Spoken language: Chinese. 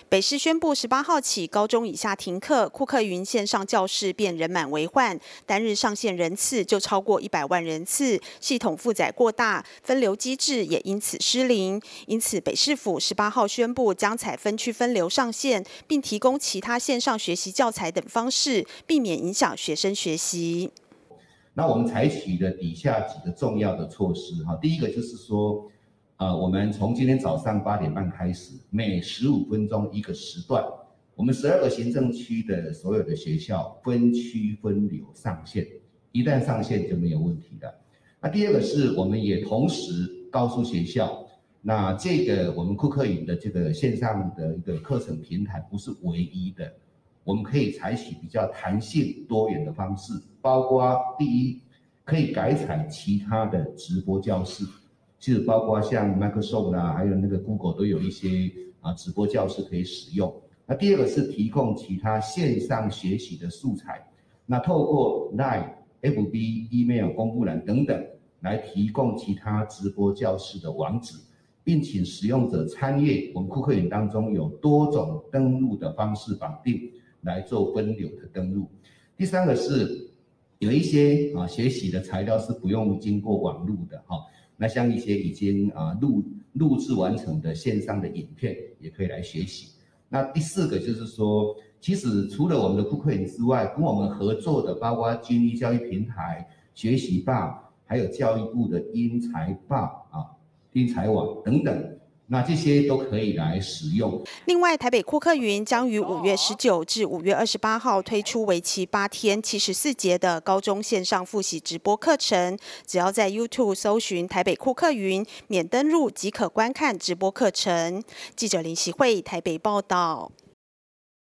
北市宣布18号起，高中以下停课，库克云线上教室便人满为患，单日上线人次就超过100万人次，系统负载过大，分流机制也因此失灵。因此，北市府18号宣布将采分区分流上线，并提供其他线上学习教材等方式，避免影响学生学习。 那我们采取的底下几个重要的措施哈，第一个就是说，我们从今天早上8点半开始，每15分钟一个时段，我们12个行政区的所有的学校分区分流上线，一旦上线就没有问题了。那第二个是，我们也同时告诉学校，那这个我们库克云的这个线上的一个课程平台不是唯一的。我们可以采取比较弹性多元的方式，包括第一，可以改采其他的直播教室，其实包括像 Microsoft 啦，还有那个 Google 都有一些直播教室可以使用。那第二个是提供其他线上学习的素材，那透过 Line、FB、Email 公布栏等等来提供其他直播教室的网址，并请使用者参阅我们库克云当中有多种登录的方式绑定。来做分流的登录。第三个是有一些学习的材料是不用经过网路的哈，那像一些已经录制完成的线上的影片也可以来学习。那第四个就是说，其实除了我们的库克云之外，跟我们合作的包括军医教育平台、学习吧，还有教育部的英才吧英才网等等。那这些都可以来使用。 另外，台北库克云将于5月19至5月28号推出为期8天、74节的高中线上复习直播课程。只要在 YouTube 搜寻台北库克云，免登入即可观看直播课程。记者林习慧台北报道。